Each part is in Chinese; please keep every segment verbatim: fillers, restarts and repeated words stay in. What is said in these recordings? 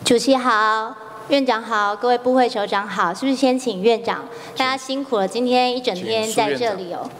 主席好，院长好，各位部会首长好，是不是先请院长？大家辛苦了，今天一整天在这里哦。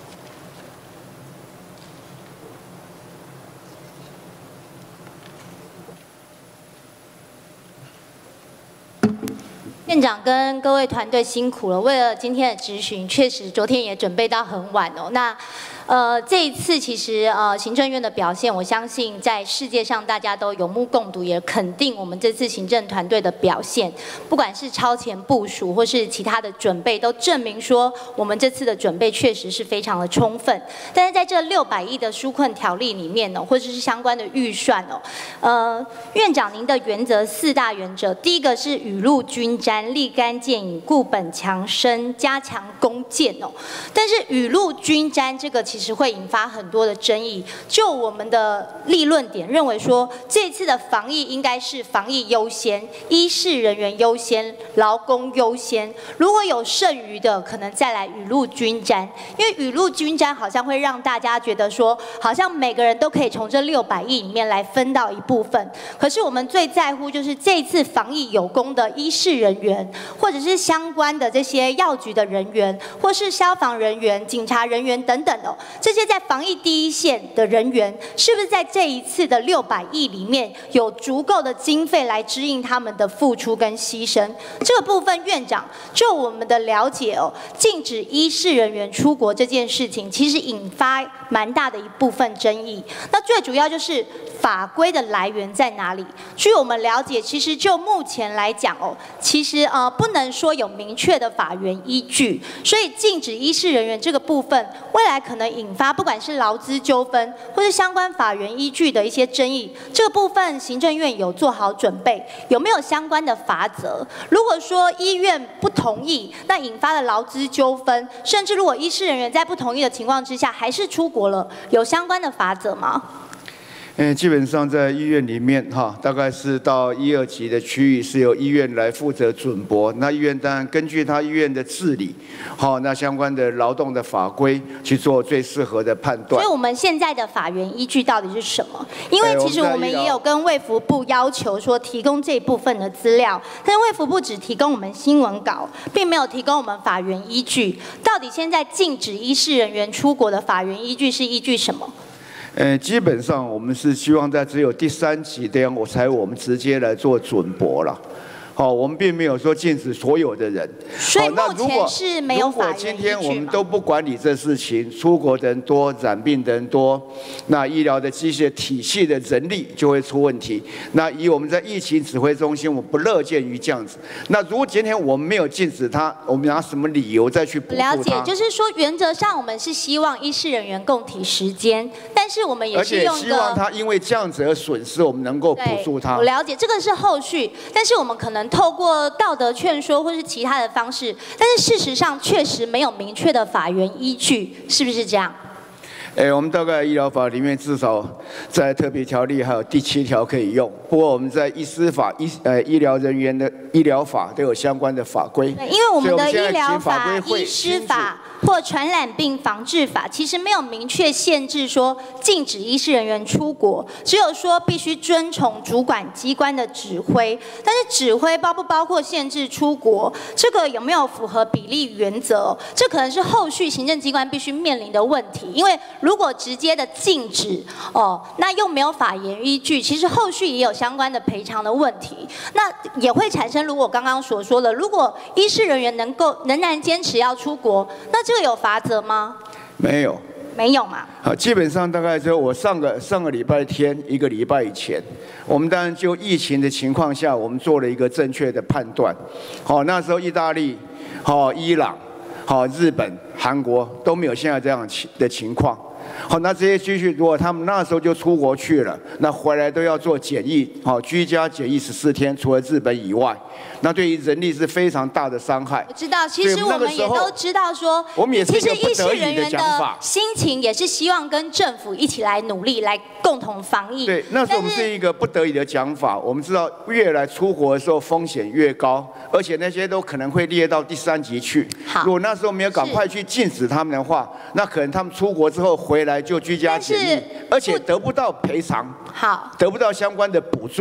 院长跟各位团队辛苦了，为了今天的质询，确实昨天也准备到很晚哦。那呃，这一次其实呃，行政院的表现，我相信在世界上大家都有目共睹，也肯定我们这次行政团队的表现，不管是超前部署或是其他的准备，都证明说我们这次的准备确实是非常的充分。但是在这六百亿的纾困条例里面呢，或者是相关的预算哦，呃，院长您的原则四大原则，第一个是雨露均沾、立竿见影、固本强身、加强攻坚哦。但是雨露均沾这个其实会引发很多的争议。就我们的立论点认为说，这次的防疫应该是防疫优先、医事人员优先、劳工优先。如果有剩余的，可能再来雨露均沾。因为雨露均沾好像会让大家觉得说，好像每个人都可以从这六百亿里面来分到一部分。可是我们最在乎就是这次防疫有功的医事人员，或者是相关的这些药局的人员，或是消防人员、警察人员等等哦。这些在防疫第一线的人员，是不是在这一次的六百亿里面有足够的经费来支应他们的付出跟牺牲？这个部分，院长就我们的了解哦，禁止医事人员出国这件事情，其实引发蛮大的一部分争议。那最主要就是法规的来源在哪里？据我们了解，其实就目前来讲哦，其实呃不能说有明确的法源依据，所以禁止医事人员这个部分，未来可能引发不管是劳资纠纷，或是相关法源依据的一些争议。这个部分行政院有做好准备，有没有相关的法则？如果说医院不同意，那引发了劳资纠纷，甚至如果医事人员在不同意的情况之下还是出国了，有相关的法则吗？ 嗯，基本上在医院里面哈，大概是到一二级的区域是由医院来负责准驳。那医院当然根据他医院的治理，好，那相关的劳动的法规去做最适合的判断。 所以我们现在的法源依据到底是什么？因为其实我们也有跟卫福部要求说提供这一部分的资料，但是卫福部只提供我们新闻稿，并没有提供我们法源依据。到底现在禁止医事人员出国的法源依据是依据什么？ 呃，基本上我们是希望在只有第三级这样，我才我们直接来做准驳了。好，我们并没有说禁止所有的人。 所以目前是没有法源依据吗？ 如果今天我们都不管理这事情，出国的人多，染病的人多，那医疗的机械体系的人力就会出问题。那以我们在疫情指挥中心，我不乐见于这样子。那如果今天我们没有禁止他，我们拿什么理由再去补助他？ 了解，就是说原则上我们是希望医事人员共体时间，但是我们也是用一个， 而且希望他因为这样子而损失，我们能够补助他。 我了解，这个是后续，但是我们可能透过道德劝说或是其他的方式，但是事实上确实没有明确的法源依据，是不是这样？ 哎，我们大概医疗法里面至少在特别条例还有第七条可以用，不过我们在医师法、医呃医疗人员的医疗法都有相关的法规。 因为我们的医疗法、医师法或传染病防治法其实没有明确限制说禁止医事人员出国，只有说必须遵从主管机关的指挥。但是指挥包不包括限制出国，这个有没有符合比例原则？这可能是后续行政机关必须面临的问题。因为如果直接的禁止哦，那又没有法源依据，其实后续也有相关的赔偿的问题。那也会产生如我刚刚所说的，如果医事人员能够仍然坚持要出国，那这个有罚则吗？ 没有， 没有嘛。 好，基本上大概就我上个上个礼拜天一个礼拜以前，我们当然就疫情的情况下，我们做了一个正确的判断。好，那时候意大利、好伊朗、好日本、韩国都没有现在这样的情况。好，那这些继续，如果他们那时候就出国去了，那回来都要做检疫，好，居家检疫十四天，除了日本以外，那对于人力是非常大的伤害。 我知道，其实我们也都知道说， 我们也是一个不得已的讲法。 心情也是希望跟政府一起来努力，来共同防疫。 对，那时候我们是一个不得已的讲法。我们知道，越来出国的时候风险越高，而且那些都可能会列到第三级去。如果那时候没有赶快去禁止他们的话，那可能他们出国之后回来就居家检疫，而且得不到赔偿， 好， 得不到相关的补助。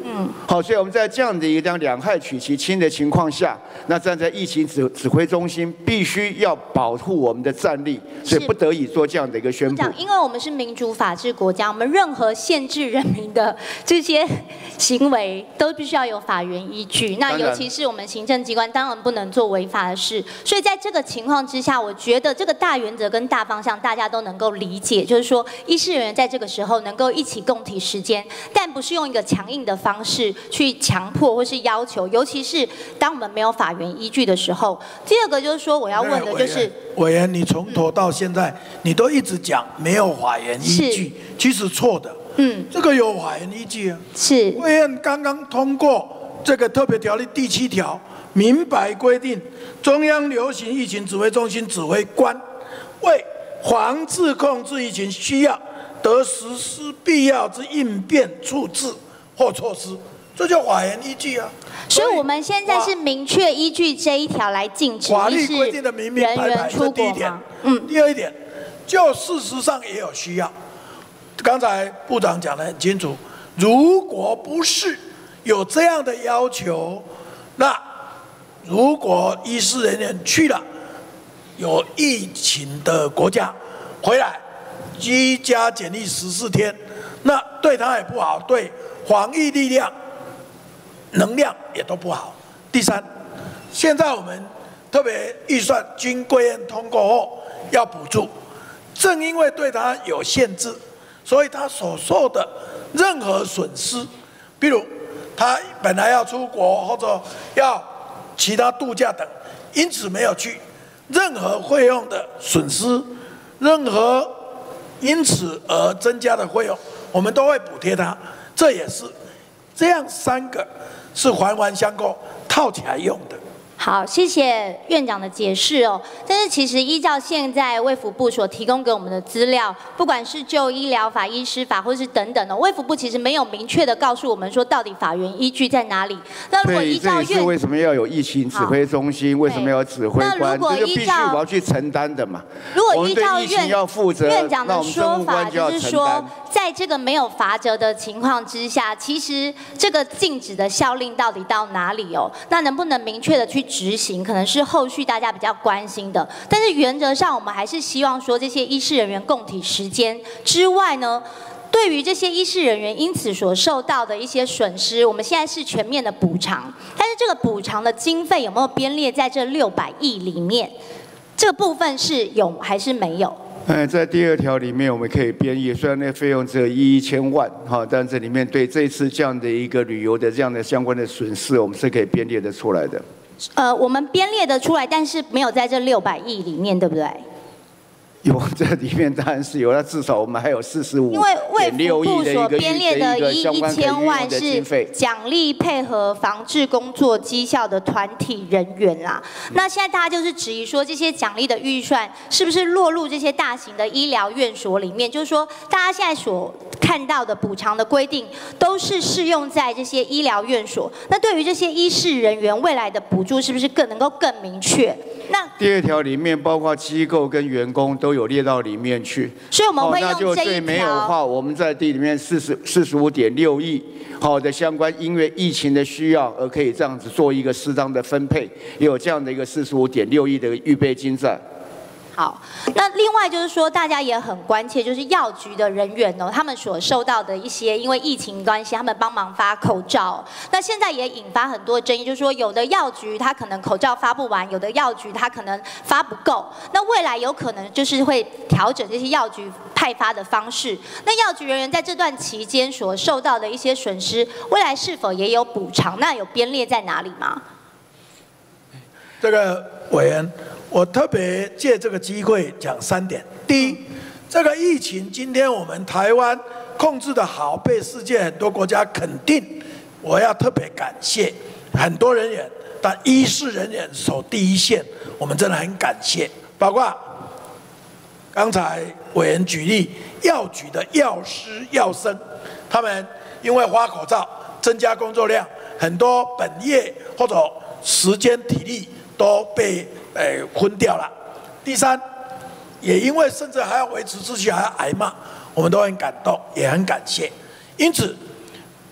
嗯，好，所以我们在这样的一个这样两害取其轻的情况下，那站在疫情指指挥中心必须要保护我们的战力，所以不得已做这样的一个宣布。 因为我们是民主法治国家，我们任何限制人民的这些行为都必须要有法源依据。那尤其是我们行政机关，当然不能做违法的事。所以在这个情况之下，我觉得这个大原则跟大方向大家都能够理解，就是说医事人员在这个时候能够一起共体时间，但不是用一个强硬的方式去强迫或是要求，尤其是当我们没有法源依据的时候。第二个就是说，我要问的就是， 委员，你从头到现在，你都一直讲没有法源依据，其实错的。嗯，这个有法源依据啊。 是。 委员刚刚通过这个特别条例第七条，明白规定中央流行疫情指挥中心指挥官为防治控制疫情需要，得实施必要之应变处置或措施，这叫法源依据啊。 所以我们现在是明确依据这一条来禁止法律规定的明明白白，这第一点。嗯，第二一点，就事实上也有需要。刚才部长讲得很清楚，如果不是有这样的要求，那如果医事人员去了有疫情的国家回来居家检疫十四天，那对他也不好，对防疫力量能量也都不好。第三，现在我们特别预算经贵院通过后要补助，正因为对他有限制，所以他所受的任何损失，比如他本来要出国或者要其他度假等，因此没有去，任何费用的损失，任何因此而增加的费用，我们都会补贴他。这也是这样三个是环环相扣，套起来用的。 好，谢谢院长的解释哦。但是其实依照现在卫福部所提供给我们的资料，不管是就医疗法、医师法，或是等等的，卫福部其实没有明确的告诉我们说到底法源依据在哪里。那如果依照院， 这也是为什么要有疫情指挥中心，为什么要有指挥官，这就必须我要去承担的嘛。 如果依照院要负责， 院长的说法，就是说，在这个没有罚则的情况之下，其实这个禁止的效令到底到哪里哦？那能不能明确的去执行，可能是后续大家比较关心的。但是原则上，我们还是希望说，这些医事人员共体时间之外呢，对于这些医事人员因此所受到的一些损失，我们现在是全面的补偿。但是这个补偿的经费有没有编列在这六百亿里面？这个部分是有还是没有？ 嗯，在第二条里面，我们可以编译，虽然那费用只有一千万，哈，但这里面对这次这样的一个旅游的这样的相关的损失，我们是可以编列得出来的。 呃，我们编列得出来，但是没有在这六百亿里面，对不对？ 有，这里面当然是有，那至少我们还有四十五点六亿的一个编列的一一千万是奖励配合防治工作绩效的团体人员啦。那现在大家就是质疑说，这些奖励的预算是不是落入这些大型的医疗院所里面？就是说，大家现在所看到的补偿的规定，都是适用在这些医疗院所。那对于这些医事人员未来的补助，是不是更能够更明确？那第二条里面包括机构跟员工都有列到里面去， 所以我们会用这一条。 那就对没有的话，我们在地里面四十四十五点六亿好的相关，因为疫情的需要而可以这样子做一个适当的分配，也有这样的一个四十五点六亿的预备金在。 好，那另外就是说，大家也很关切，就是药局的人员哦，他们所受到的一些因为疫情关系，他们帮忙发口罩，那现在也引发很多争议，就是说有的药局它可能口罩发不完，有的药局它可能发不够，那未来有可能就是会调整这些药局派发的方式。那药局人员在这段期间所受到的一些损失，未来是否也有补偿？那有编列在哪里吗？ 这个委员。我特别借这个机会讲三点。第一，这个疫情今天我们台湾控制得好，被世界很多国家肯定。我要特别感谢很多人员，但医事人员守第一线，我们真的很感谢。包括刚才委员举例，药局的药师、药生，他们因为发口罩增加工作量，很多本业或者时间体力都被诶，昏掉了。第三，也因为甚至还要维持秩序，还要挨骂，我们都很感动，也很感谢。因此，医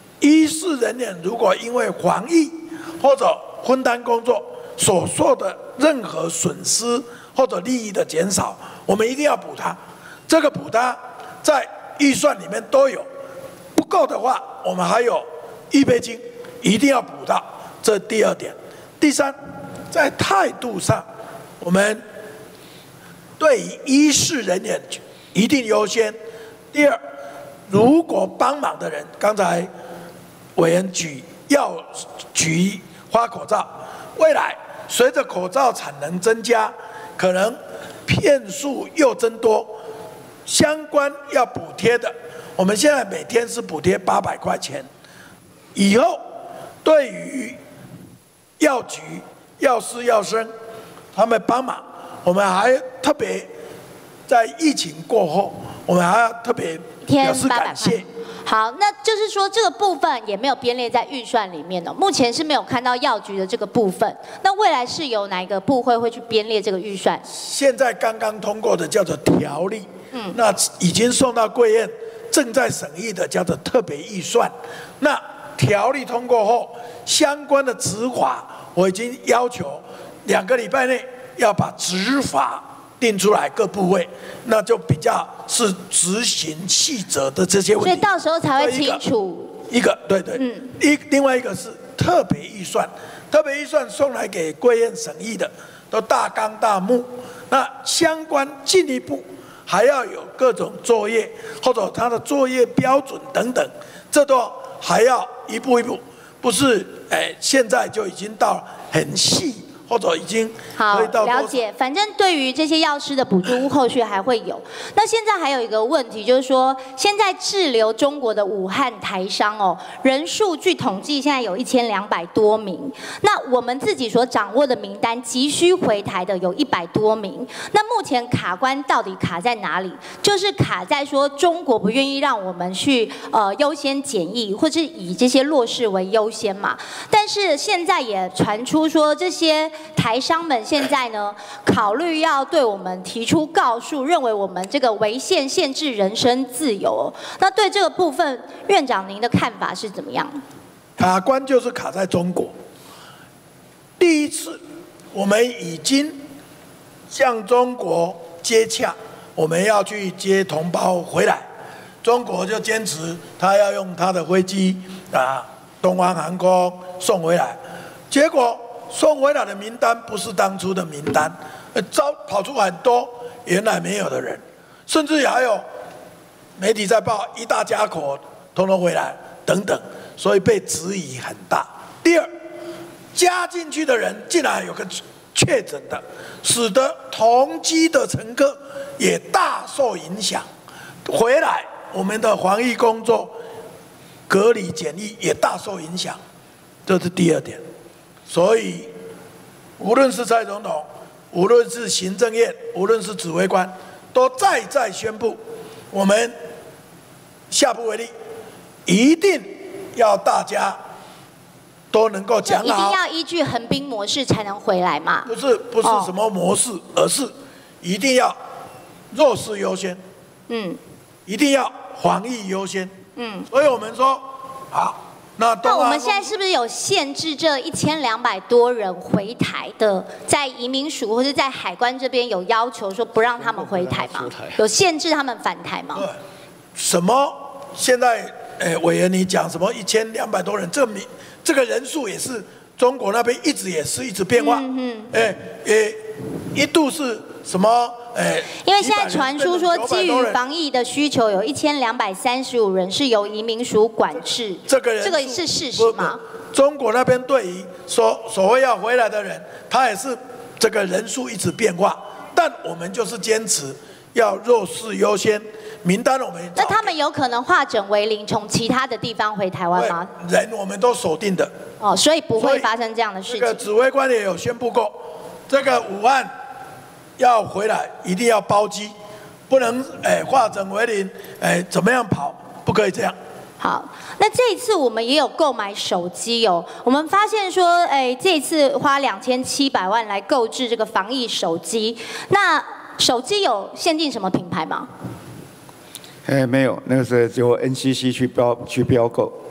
事人员如果因为防疫或者分担工作所受的任何损失或者利益的减少，我们一定要补他。这个补他在预算里面都有，不够的话，我们还有预备金，一定要补到。这第二点。第三，在态度上，我们对于医事人员一定优先。第二，如果帮忙的人，刚才委员举药局发口罩，未来随着口罩产能增加，可能片数又增多，相关要补贴的，我们现在每天是补贴八百块钱，以后对于药局、药师、药生他们帮忙，我们还特别在疫情过后，我们还要特别表示感谢。 好，那就是说这个部分也没有编列在预算里面哦。目前是没有看到药局的这个部分。那未来是由哪一个部会会去编列这个预算？ 现在刚刚通过的叫做条例，嗯，那已经送到贵院，正在审议的叫做特别预算。那条例通过后，相关的执法，我已经要求两个礼拜内要把执法定出来，各部位，那就比较是执行细则的这些问题， 所以到时候才会清楚。 一个对对，嗯，一另外一个是特别预算，特别预算送来给贵院审议的，都大纲大目，那相关进一步还要有各种作业或者它的作业标准等等，这都还要一步一步，不是哎现在就已经到很细。或者已经好了解，反正对于这些药师的补助后续还会有。那现在还有一个问题，就是说现在滞留中国的武汉台商哦，人数据统计现在有一千两百多名。那我们自己所掌握的名单，急需回台的有一百多名。那目前卡关到底卡在哪里？就是卡在说中国不愿意让我们去呃优先检疫，或是以这些弱势为优先嘛。但是现在也传出说这些台商们现在呢，考虑要对我们提出告诉，认为我们这个违宪限制人身自由。那对这个部分，院长您的看法是怎么样？ 卡关就是卡在中国。第一次，我们已经向中国接洽，我们要去接同胞回来，中国就坚持他要用他的飞机啊，东方航空送回来，结果。送回来的名单不是当初的名单，招跑出很多原来没有的人，甚至还有媒体在报一大家口通通回来等等，所以被质疑很大。第二，加进去的人竟然有个确诊的，使得同机的乘客也大受影响，回来我们的防疫工作、隔离检疫也大受影响，这是第二点。所以，无论是蔡总统，无论是行政院，无论是指挥官，都再再宣布，我们下不为例，一定要大家都能够讲好。 一定要依据横滨模式才能回来嘛？ 不是，不是什么模式，哦、而是一定要弱势优先。嗯，一定要防疫优先。嗯，所以我们说，好。那, 那我们现在是不是有限制这一千两百多人回台的，在移民署或者在海关这边有要求说不让他们回台吗？有限制他们返台吗？ 对，什么？现在诶，委员你讲什么一千两百多人？这名这个人数也是中国那边一直也是一直变化。嗯嗯。诶诶，一度是什么？哎， 因为现在传出说，基于防疫的需求，有一千两百三十五人是由移民署管制。 这个人， 这个是事实吗？ 中国那边对于说所谓要回来的人，他也是这个人数一直变化，但我们就是坚持要弱势优先，名单我们。 那他们有可能化整为零，从其他的地方回台湾吗？ 人我们都锁定的。 哦，所以不会发生这样的事情。 这个指挥官也有宣布过，这个武汉。要回来一定要包机，不能哎化整为零，哎怎么样跑，不可以这样。 好，那这一次我们也有购买手机哦，我们发现说，哎这一次花两千七百万来购置这个防疫手机，那手机有限定什么品牌吗？ 哎没有，那个是就 N C C 去标去标购。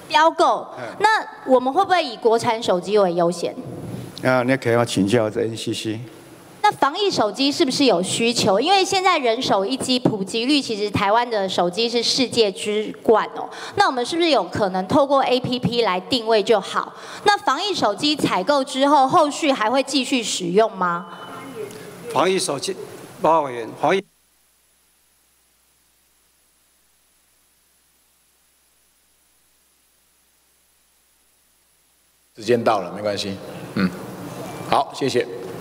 标购，那我们会不会以国产手机为优先？ 啊，那可能要请教这 N C C。 那防疫手机是不是有需求？因为现在人手一机普及率，其实台湾的手机是世界之冠哦。那我们是不是有可能透过 A P P 来定位就好？那防疫手机采购之后，后续还会继续使用吗？ 防疫手机，报告委员，防疫。 时间到了，没关系。嗯，好，谢谢。